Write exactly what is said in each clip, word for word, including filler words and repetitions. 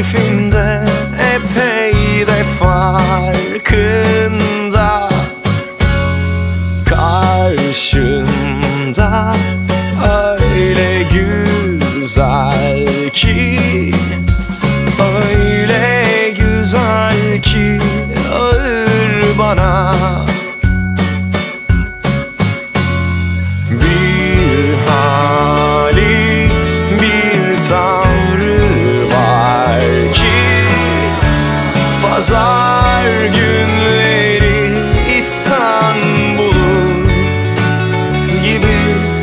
keyfinde epey de farkında. Karşında öyle güzel ki, öyle güzel ki ağır bana. Bir hali, bir tavrı var ki, pazar günleri İstanbul'u gibi.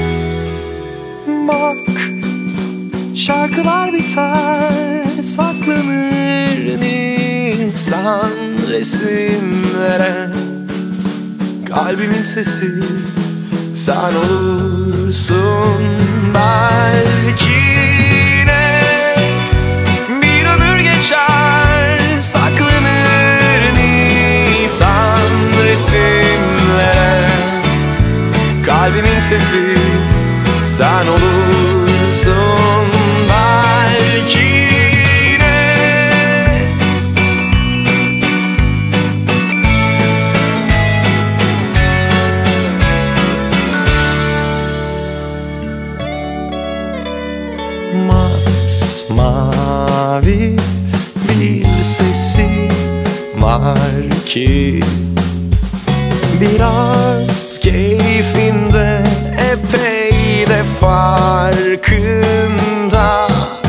Bak, şarkılar biter, saklanır Nisan resimlere. Kalbimin sesi sen olursun belki yine. Bir ömür geçer, saklanır Nisan resimlere. Kalbimin sesi sen olursun belki yine. Masmavi bir sesi var ki, biraz keyfinde epey de farkında.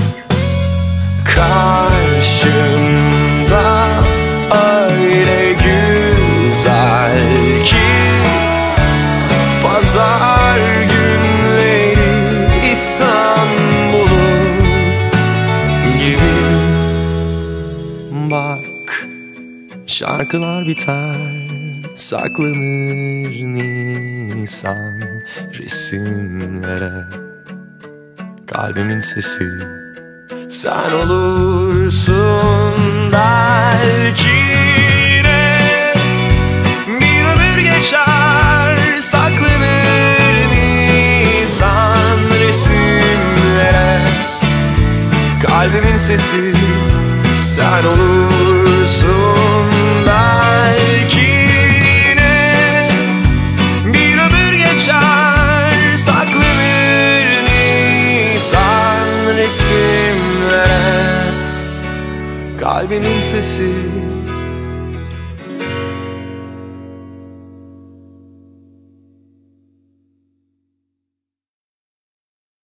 Karşımda öyle güzel ki, pazar günleri İstanbul'u gibi. Bak, şarkılar biter, saklanır Nisan resimlere. Kalbimin sesi sen olursun belki yine. Bir ömür geçer, saklanır Nisan resimlere. Kalbimin sesi sen olursun belki yine. Bir ömür geçer, saklanır Nisan resimlere. Kalbimin sesi